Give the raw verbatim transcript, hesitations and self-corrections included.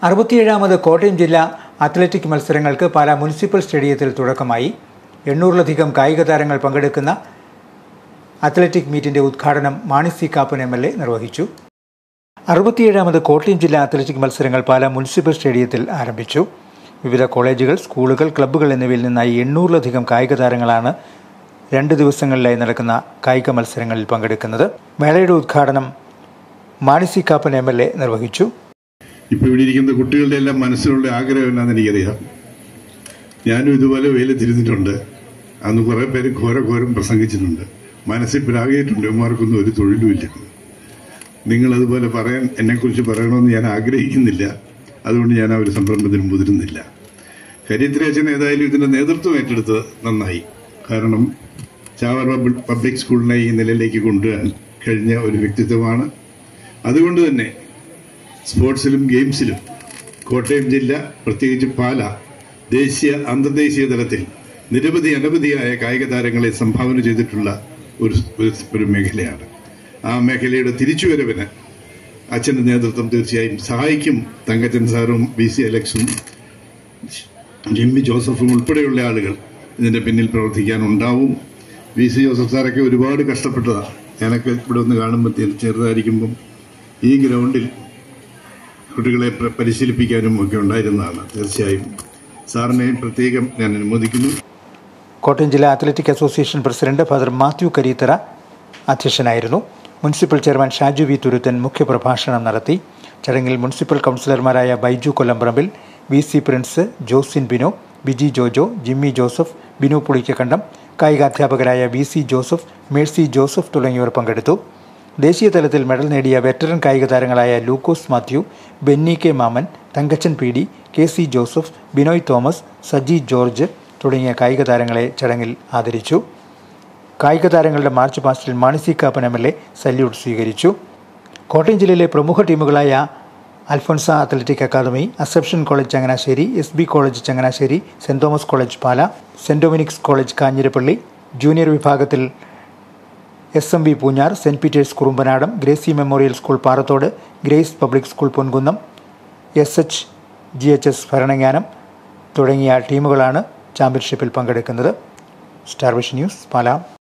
അറുപത്തിയേഴാമത് കോട്ടയം ജില്ലാ അത്ലറ്റിക് മത്സരങ്ങൾക്ക് പാലാ മുനിസിപ്പൽ സ്റ്റേഡിയത്തിൽ തുടക്കമായി. എണ്ണൂറിലധികം കായിക താരങ്ങൾ പങ്കെടുക്കുന്ന അത്ലറ്റിക് മീറ്റിന്റെ ഉദ്ഘാടനം Mani C Kappan M L A നിർവഹിച്ചു. അറുപത്തിയേഴാമത് കോട്ടയം ജില്ലാ അത്ലറ്റിക് മത്സരങ്ങൾ പാലാ മുനിസിപ്പൽ സ്റ്റേഡിയത്തിൽ ആരംഭിച്ചു. വിവിധ കോളേജുകൾ, സ്കൂളുകൾ, ക്ലബ്ബുകൾ എന്നിവയിൽ നിന്നായി എണ്ണൂറിലധികം കായിക താരങ്ങളാണ് രണ്ട് ദിവസങ്ങളിലായി നടക്കുന്ന കായിക മത്സരങ്ങളിൽ പങ്കെടുക്കുന്നത്. മേളയുടെ ഉദ്ഘാടനം Mani C Kappan M L A നിർവഹിച്ചു. ഇപ്പോൾ ഇവിടെ ഇരിക്കുന്ന കുട്ടികളുടെ എല്ലാം മനസ്സിലുള്ള ആഗ്രഹം എന്നാന്ന് എനിക്കറിയാം. ഞാനും ഇതുപോലെ വെയിലത്തിരുന്നിട്ടുണ്ട്. അന്ന് കുറെ പേര് ഘോര ഘോരം പ്രസംഗിച്ചിട്ടുണ്ട്. മനസ്സിൽ പ്രാഗിയിട്ടുണ്ട്. ഇവന്മാർക്കൊന്നും ഒരു തൊഴിലുമില്ല. നിങ്ങളതുപോലെ പറയാൻ എന്നെക്കുറിച്ച് പറയണമെന്ന് ഞാൻ ആഗ്രഹിക്കുന്നില്ല. അതുകൊണ്ട് ഞാൻ ആ ഒരു സംരംഭത്തിന് മുതിരുന്നില്ല. കരിയത്രേച്ചൻ ഏതായാലും ഇതിന്റെ നേതൃത്വം ഏറ്റെടുത്ത് നന്നായി. കാരണം ചാവറ പബ്ലിക് സ്കൂളിനെ ഈ നിലയിലേക്ക് കൊണ്ടുവരാൻ കഴിഞ്ഞ ഒരു വ്യക്തിത്വമാണ്. അതുകൊണ്ട് തന്നെ സ്പോർട്സിലും ഗെയിംസിലും കോട്ടയം ജില്ല, പ്രത്യേകിച്ച് പാല, ദേശീയ അന്തർദേശീയ തലത്തിൽ നിരവധി അനവധിയായ കായിക താരങ്ങളെ സംഭാവന ചെയ്തിട്ടുള്ള ഒരു ഒരു മേഖലയാണ്. ആ മേഖലയുടെ തിരിച്ചുവരവിന് അച്ഛൻ്റെ നേതൃത്വം തീർച്ചയായും സഹായിക്കും. തങ്കച്ചൻ സാറും ബി സി അലക്സും ജിമ്മി ജോസഫും ഉൾപ്പെടെയുള്ള ആളുകൾ ഇതിന്റെ പിന്നിൽ പ്രവർത്തിക്കാനുണ്ടാവും. ബി സി ജോസഫ് സാറൊക്കെ ഒരുപാട് കഷ്ടപ്പെട്ടതാണ്. ഞാനൊക്കെ ഇവിടെ ഒന്ന് കാണുമ്പോൾ ചെറുതായിരിക്കുമ്പം ഈ ഗ്രൗണ്ടിൽ കുട്ടികളെ പരിശീലിപ്പിക്കാനും ഒക്കെ ഉണ്ടായിരുന്നതാണ്. തീർച്ചയായും സാറിനെ പ്രത്യേകം ഞാൻ അനുമോദിക്കുന്നു. കോട്ടയം ജില്ലാ athletic association president father Mathew Kareethara അധ്യക്ഷനായിരുന്നു. Municipal chairman Shaju V Thuruthan മുഖ്യപ്രഭാഷണം നടത്തി. ചടങ്ങിൽ മുനിസിപ്പൽ കൗൺസിലർമാരായ ബൈജു കൊല്ലംപറമ്പിൽ, വി സി പ്രിൻസ്, ജോസിൻ ബിനോ, ബിജി ജോജോ, ജിമ്മി ജോസഫ്, ബിനു പുളിക്കക്കണ്ടം, കായികാധ്യാപകരായ വി സി ജോസഫ്, മേഴ്സി ജോസഫ് തുടങ്ങിയവർ പങ്കെടുത്തു. ദേശീയ തലത്തിൽ മെഡൽ നേടിയ വെറ്ററൻ കായിക താരങ്ങളായ ലൂക്കോസ് Mathew, Benny K Mammen, Thankachan P D, K C Joseph, Binoy Thomas, Saji George തുടങ്ങിയ കായിക താരങ്ങളെ ചടങ്ങിൽ ആദരിച്ചു. കായിക താരങ്ങളുടെ മാർച്ച് പാസ്റ്റിൽ Mani C Kappan M L A salute സ്വീകരിച്ചു. കോട്ടയം ജില്ലയിലെ പ്രമുഖ ടീമുകളായ Alphonsa athletic academy, assumption college Changanassery, S B college Changanassery, saint Thomas college Pala, saint Dominic's college Kanjirappally, junior വിഭാഗത്തിൽ S M B Poonjar, saint Peter's Kurumbanadam, Gracy memorial school Parathode, grace public school Ponkunnam, S H G H S Bharananganam തുടങ്ങിയ ടീമുകളാണ് ചാമ്പ്യൻഷിപ്പിൽ പങ്കെടുക്കുന്നത്. Star vision news, പാല.